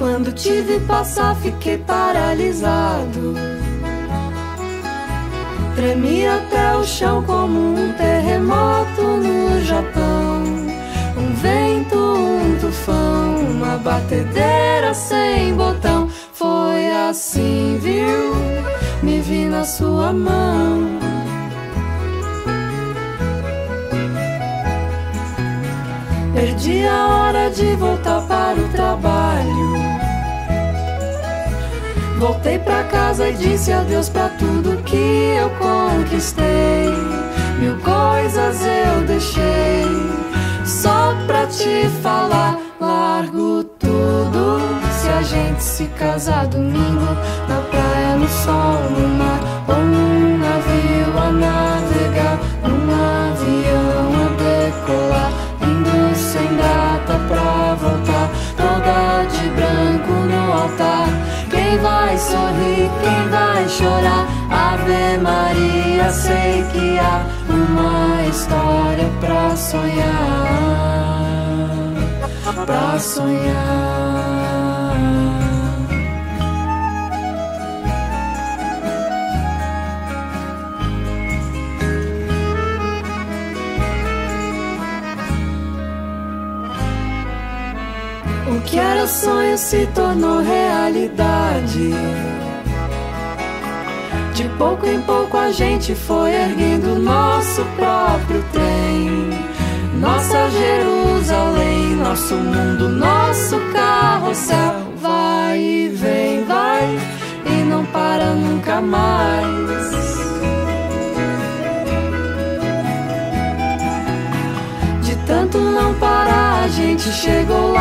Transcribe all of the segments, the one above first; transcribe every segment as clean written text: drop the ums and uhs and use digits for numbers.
Quando te vi passar, fiquei paralisado. Tremi até o chão como um terremoto no Japão. Um vento, um tufão, uma batedeira sem botão. Foi assim, viu? Me vi na sua mão. Perdi a hora de voltar para o trabalho. Voltei pra casa e disse adeus pra tudo que eu conquistei. Mil coisas eu deixei só pra te falar. Largo tudo se a gente se casar domingo. Na praia, no sol, no mar, ou num navio a navegar, num avião a decolar, indo sem data pra voltar, toda de branco no altar. Quem vai sorrir, quem vai chorar? Ave Maria, sei que há uma história pra sonhar, pra sonhar. O que era sonho se tornou realidade. De pouco em pouco a gente foi erguendo nosso próprio trem. Nossa Jerusalém, nosso mundo, nosso carrossel. Vai e vem, vai e não para nunca mais. De tanto não parar, a gente chegou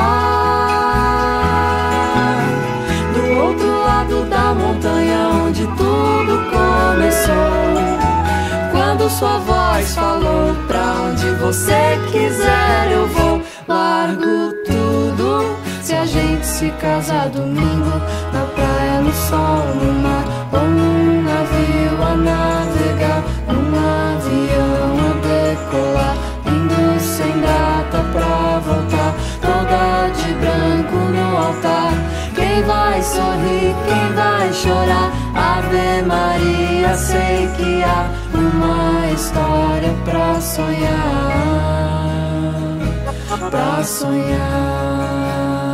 lá, do outro lado da montanha onde tudo começou. Quando sua voz falou, pra onde você quiser eu vou. Largo tudo se a gente se casar domingo. Na praia, no sol, no mar, ou num navio a navegar, num avião a decolar, indo sem data pra voltar, toda de branco no altar. Quem vai sorrir, quem vai chorar? Ave Maria, sei que há uma história pra sonhar, pra sonhar.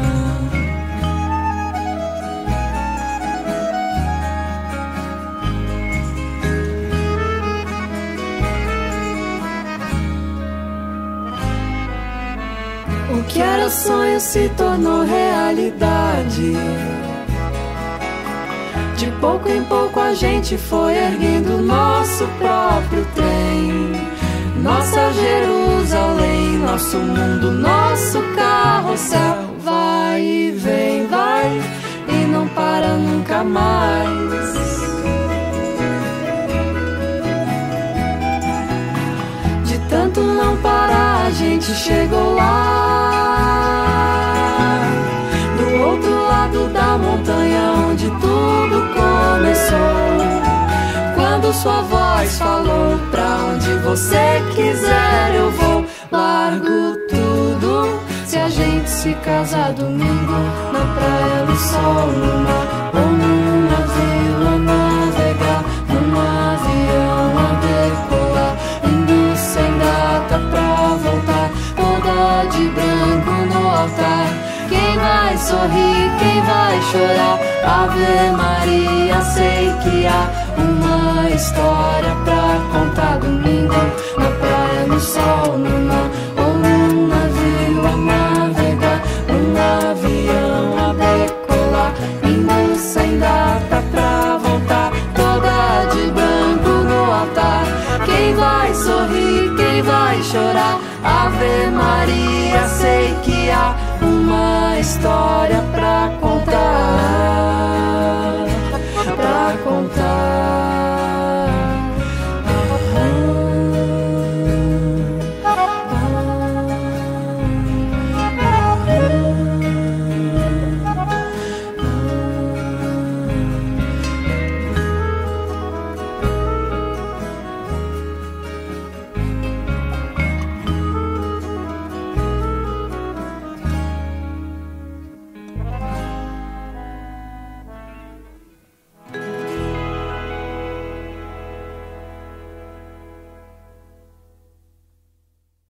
O que era sonho se tornou realidade. De pouco em pouco a gente foi erguendo nosso próprio trem. Nossa Jerusalém, nosso mundo, nosso carrossel. Vai e vem, vai e não para nunca mais. De tanto não parar, a gente chegou lá, do outro lado da montanha onde tudo começou. Quando sua voz falou, pra onde você quiser eu vou. Largo tudo se a gente se casar domingo. Na praia, no sol, no mar, ou num navio a navegar, num avião a decolar, indo sem data pra voltar, toda de branco no altar. Quem vai sorrir, quem vai chorar? Ave Maria, sei que há uma história pra contar domingo. Na praia, no sol, no mar,